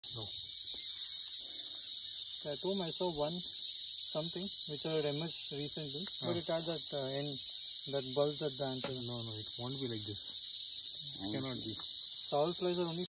No. At home I saw one something which had emerged recently, but it had that end, that bulge at the antenna. No, it won't be like this. It cannot be. Soul flies are only